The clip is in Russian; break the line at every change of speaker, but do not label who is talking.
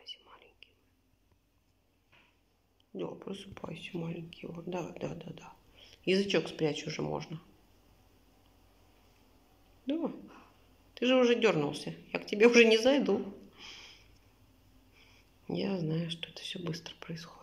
Просыпайся, маленький. Да, просыпайся, маленький. Вот, да. Язычок спрячь уже можно. Да. Ты же уже дернулся. Я к тебе уже не зайду. Я знаю, что это все быстро происходит.